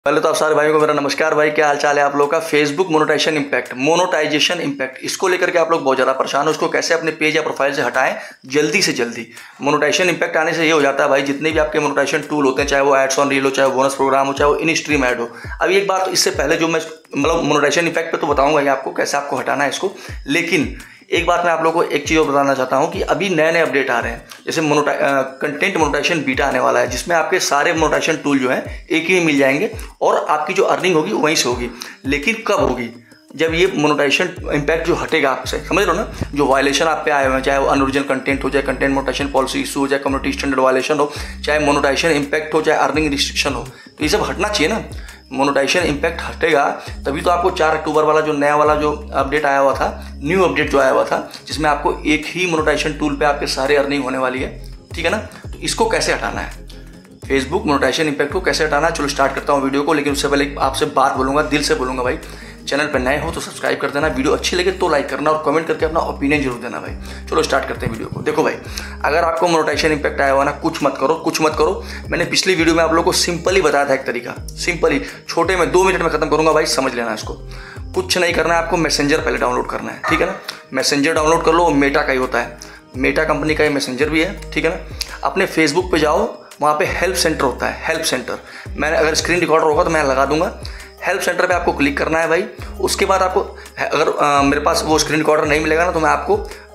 पहले तो आप सारे भाइयों को मेरा नमस्कार। भाई क्या हाल चाल है आप लोगों का। फेसबुक मोनेटाइजेशन इम्पैक्ट इसको लेकर के आप लोग बहुत ज़्यादा परेशान हो। उसको कैसे अपने पेज या प्रोफाइल से हटाएं जल्दी से जल्दी। मोनेटाइजेशन इम्पैक्ट आने से ये हो जाता है भाई, जितने भी आपके मोनेटाइजेशन टूल होते हैं, चाहे वो एड्स ऑन रील हो, चाहे वो बोनस प्रोग्राम हो, चाहे वो इन स्ट्रीम ऐड हो। अभी एक बात, इससे पहले जो मैं मोनेटाइजेशन इम्पैक्ट पे तो बताऊंगा ही आपको कैसे आपको हटाना है इसको, लेकिन एक बात मैं आप लोगों को एक चीज़ और बताना चाहता हूं कि अभी नए नए अपडेट आ रहे हैं। जैसे कंटेंट मोनेटाइजेशन बीटा आने वाला है, जिसमें आपके सारे मोनेटाइजेशन टूल जो हैं एक ही मिल जाएंगे और आपकी जो अर्निंग होगी वहीं से होगी। लेकिन कब होगी? जब ये मोनेटाइजेशन इम्पैक्ट जो हटेगा आपसे, समझ रहे हो ना, जो वायलेशन आप पे आए हुए हैं, चाहे वो अनओरिजिनल कंटेंट हो, चाहे कंटेंट मोनेटाइजेशन पॉलिसी इशू हो, चाहे कम्युनिटी स्टैंडर्ड वायलेशन हो, चाहे मोनेटाइजेशन इम्पैक्ट हो, चाहे अर्निंग रिस्ट्रिक्शन हो, तो ये सब हटना चाहिए ना। मोनेटाइजेशन इम्पैक्ट हटेगा तभी तो आपको 4 अक्टूबर वाला जो नया वाला जो अपडेट आया हुआ था, न्यू अपडेट जो आया हुआ था, जिसमें आपको एक ही मोनेटाइजेशन टूल पे आपके सारे अर्निंग होने वाली है, ठीक है ना। तो इसको कैसे हटाना है, फेसबुक मोनेटाइजेशन इम्पैक्ट को कैसे हटाना है, चलो स्टार्ट करता हूँ वीडियो को। लेकिन उससे पहले आपसे बात बोलूँगा, दिल से बोलूँगा भाई, चैनल पर नए हो तो सब्सक्राइब कर देना, वीडियो अच्छी लगे तो लाइक करना और कमेंट करके अपना ओपिनियन जरूर देना भाई। चलो स्टार्ट करते हैं वीडियो को। देखो भाई, अगर आपको मोनेटाइजेशन इम्पैक्ट आया हुआ ना, कुछ मत करो। मैंने पिछली वीडियो में आप लोगों को सिंपल ही बताया था एक तरीका, सिंपल ही, छोटे में 2 मिनट में खत्म करूंगा भाई, समझ लेना इसको। कुछ नहीं करना है आपको, मैसेंजर पहले डाउनलोड करना है, ठीक है ना। मैसेंजर डाउनलोड कर लो, मेटा का ही होता है, मेटा कंपनी का ही मैसेंजर भी है, ठीक है ना। अपने फेसबुक पे जाओ, वहाँ पे हेल्प सेंटर होता है, हेल्प सेंटर। मैंने अगर स्क्रीन रिकॉर्डर होगा तो मैं लगा दूंगा। हेल्प सेंटर पे आपको क्लिक करना है भाई। उसके बाद आपको अगर मेरे पास वो स्क्रीन रिकॉर्डर नहीं मिलेगा ना, तो मैं आपको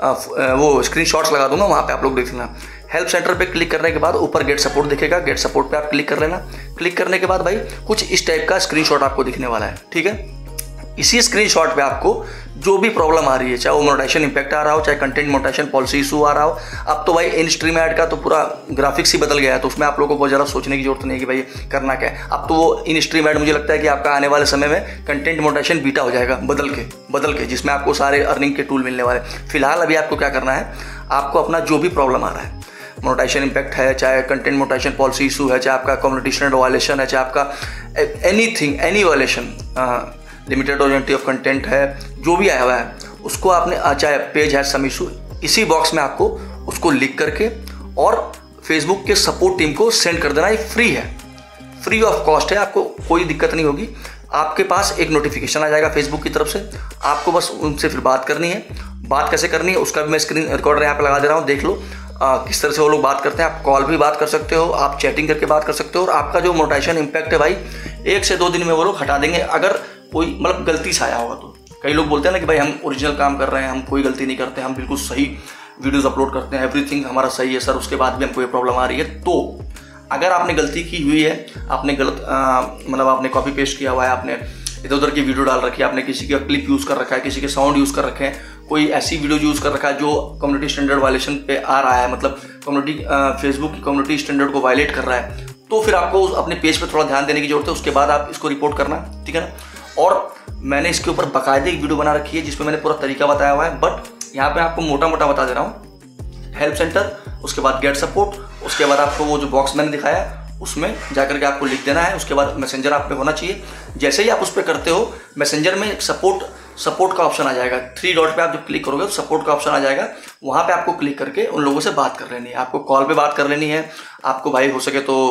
वो स्क्रीनशॉट्स लगा दूंगा, वहाँ पे आप लोग देख लेना। हेल्प सेंटर पे क्लिक करने के बाद ऊपर गेट सपोर्ट दिखेगा, गेट सपोर्ट पे आप क्लिक कर लेना। क्लिक करने के बाद भाई कुछ इस टाइप का स्क्रीनशॉट आपको दिखने वाला है, ठीक है। इसी स्क्रीनशॉट पे आपको जो भी प्रॉब्लम आ रही है, चाहे वो मोनेटाइजेशन इम्पैक्ट आ रहा हो, चाहे कंटेंट मोनेटाइजेशन पॉलिसी इशू आ रहा हो। अब तो भाई इन स्ट्रीम ऐड का तो पूरा ग्राफिक्स ही बदल गया है, तो उसमें आप लोगों को बहुत ज़्यादा सोचने की जरूरत नहीं है कि भाई करना क्या है। अब तो वो इन स्ट्रीम ऐड मुझे लगता है कि आपका आने वाले समय में कंटेंट मोनेटाइजेशन बीटा हो जाएगा बदल के, जिसमें आपको सारे अर्निंग के टूल मिलने वाले। फिलहाल अभी आपको क्या करना है, आपको अपना जो भी प्रॉब्लम आ रहा है, मोनेटाइजेशन इम्पैक्ट है, चाहे कंटेंट मोनेटाइजेशन पॉलिसी इशू है, चाहे आपका कम्युनिटी स्टैंडर्ड वायलेशन है, चाहे आपका एनी वायलेशन, लिमिटेड ओरिएंटी ऑफ कंटेंट है, जो भी आया हुआ है उसको आपने, चाहे पेज है सम इशू, इसी बॉक्स में आपको उसको लिख करके और फेसबुक के सपोर्ट टीम को सेंड कर देना। ये फ्री है, फ्री ऑफ कॉस्ट है, आपको कोई दिक्कत नहीं होगी। आपके पास एक नोटिफिकेशन आ जाएगा फेसबुक की तरफ से, आपको बस उनसे फिर बात करनी है। बात कैसे करनी है उसका भी मैं स्क्रीन रिकॉर्डर यहाँ पे लगा दे रहा हूँ, देख लो किस तरह से वो लोग बात करते हैं। आप कॉल भी बात कर सकते हो, आप चैटिंग करके बात कर सकते हो, और आपका जो मोनेटाइजेशन इम्पैक्ट है भाई 1 से 2 दिन में वो लोग हटा देंगे, अगर कोई मतलब गलती से आया होगा तो। कई लोग बोलते हैं ना कि भाई हम ओरिजिनल काम कर रहे हैं, हम कोई गलती नहीं करते, हम बिल्कुल सही वीडियोस अपलोड करते हैं, एवरीथिंग हमारा सही है सर, उसके बाद भी हमको ये प्रॉब्लम आ रही है। तो अगर आपने गलती की हुई है, आपने गलत मतलब आपने कॉपी पेस्ट किया हुआ है, आपने इधर उधर की वीडियो डाल रखी है, आपने किसी का क्लिप यूज़ कर रखा है, किसी के साउंड यूज़ कर रखे हैं, कोई ऐसी वीडियो यूज़ कर रखा है जो कम्युनिटी स्टैंडर्ड वायलेशन पे आ रहा है, मतलब फेसबुक की कम्युनिटी स्टैंडर्ड को वायलेट कर रहा है, तो फिर आपको अपने पेज पे थोड़ा ध्यान देने की जरूरत है। उसके बाद आप इसको रिपोर्ट करना, ठीक है ना। और मैंने इसके ऊपर बाकायदे एक वीडियो बना रखी है जिसमें मैंने पूरा तरीका बताया हुआ है, बट यहाँ पे आपको मोटा मोटा बता दे रहा हूँ। हेल्प सेंटर, उसके बाद गेट सपोर्ट, उसके बाद आपको वो जो बॉक्स मैंने दिखाया उसमें जाकर के आपको लिख देना है। उसके बाद मैसेंजर आप पे होना चाहिए। जैसे ही आप उस पर करते हो, मैसेंजर में सपोर्ट का ऑप्शन आ जाएगा। 3 डॉट पे आप जब क्लिक करोगे तो सपोर्ट का ऑप्शन आ जाएगा, वहाँ पे आपको क्लिक करके उन लोगों से बात कर लेनी है। आपको कॉल पे बात कर लेनी है, आपको भाई हो सके तो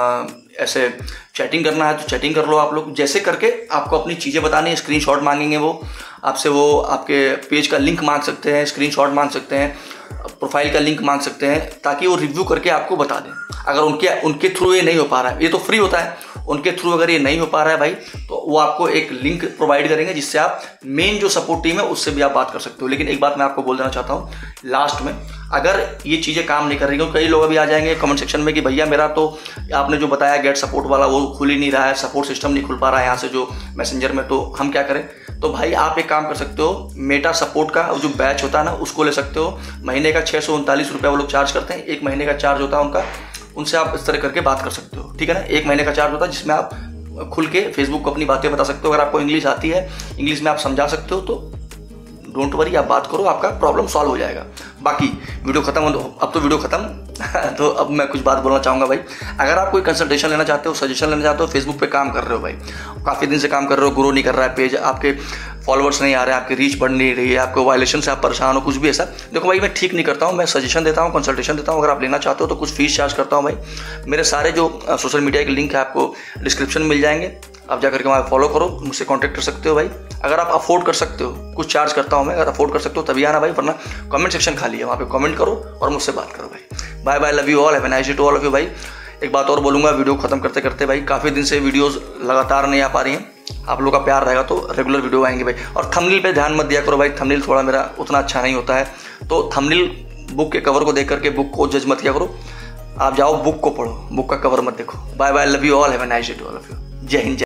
ऐसे चैटिंग करना है तो चैटिंग कर लो आप लोग। जैसे करके आपको अपनी चीज़ें बतानी है, स्क्रीनशॉट मांगेंगे वो आपसे, वो आपके पेज का लिंक मांग सकते हैं, स्क्रीनशॉट मांग सकते हैं, प्रोफाइल का लिंक मांग सकते हैं, ताकि वो रिव्यू करके आपको बता दें। अगर उनके थ्रू ये नहीं हो पा रहा है, ये तो फ्री होता है, उनके थ्रू अगर ये नहीं हो पा रहा है भाई, तो वो आपको एक लिंक प्रोवाइड करेंगे, जिससे आप मेन जो सपोर्ट टीम है उससे भी आप बात कर सकते हो। लेकिन एक बात मैं आपको बोल देना चाहता हूँ लास्ट में, अगर ये चीज़ें काम नहीं कर रही, क्योंकि कई लोग अभी आ जाएंगे कमेंट सेक्शन में कि भैया मेरा तो आपने जो बताया गेट सपोर्ट वाला वो खुल ही नहीं रहा है, सपोर्ट सिस्टम नहीं खुल पा रहा है यहाँ से जो मैसेंजर में, तो हम क्या करें। तो भाई आप एक काम कर सकते हो, मेटा सपोर्ट का जो बैच होता है ना उसको ले सकते हो। महीने का 639 रुपये वो लोग चार्ज करते हैं, 1 महीने का चार्ज होता है उनका। उनसे आप इस तरह करके बात कर सकते हो, ठीक है ना। 1 महीने का चार्ज होता है जिसमें आप खुल के फेसबुक को अपनी बातें बता सकते हो। अगर आपको इंग्लिश आती है, इंग्लिश में आप समझा सकते हो, तो डोंट वरी, आप बात करो, आपका प्रॉब्लम सॉल्व हो जाएगा। बाकी वीडियो खत्म हो, अब तो वीडियो खत्म तो अब मैं कुछ बात बोलना चाहूँगा भाई। अगर आप कोई कंसल्टेशन लेना चाहते हो, सजेशन लेना चाहते हो, फेसबुक पे काम कर रहे हो भाई, काफ़ी दिन से काम कर रहे हो, ग्रो नहीं कर रहा है पेज, आपके फॉलोअर्स नहीं आ रहे हैं, आपकी रीच बढ़ नहीं रही है, आपको वायलेशन से आप परेशान हो, कुछ भी ऐसा, देखो भाई मैं ठीक नहीं करता हूँ, मैं सजेशन देता हूँ, कंसल्टेशन देता हूँ। अगर आप लेना चाहते हो तो कुछ फीस चार्ज करता हूँ भाई। मेरे सारे जो सोशल मीडिया के लिंक है आपको डिस्क्रिप्शन में मिल जाएंगे, आप जाकर के वहाँ फॉलो करो, मुझसे कांटेक्ट कर सकते हो भाई। अगर आप अफोर्ड कर सकते हो, कुछ चार्ज करता हूँ मैं, अगर अफोर्ड कर सकते हो तभी आना भाई, वरना कमेंट सेक्शन खाली है, वहाँ पे कमेंट करो और मुझसे बात करो भाई। Bye bye, love you all, have a nice day to all of you भाई। एक बात और बोलूँगा वीडियो खत्म करते करते भाई, काफ़ी दिन से वीडियोज़ लगातार नहीं आ पा रही हैं, आप लोगों का प्यार रहेगा तो रेगुलर वीडियो आएंगे भाई। और थंबनेल पे ध्यान मत दिया करो भाई, थंबनेल थोड़ा मेरा उतना अच्छा नहीं होता है, तो थंबनेल बुक के कवर को देख करके बुक को जज मत किया करो, आप जाओ बुक को पढ़ो, बुक का कवर मत देखो। Bye bye, love you all, have a nice day to all of you. जय हिंद।